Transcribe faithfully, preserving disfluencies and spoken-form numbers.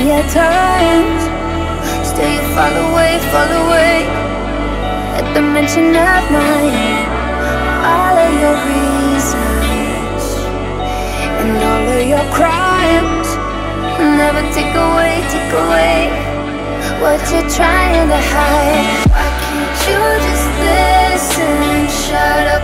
at times. Still you fall away, fall away at the mention of my name. All of your reasons and all of your crimes never take away, take away what you're trying to hide. Why can't you just listen? Shut up.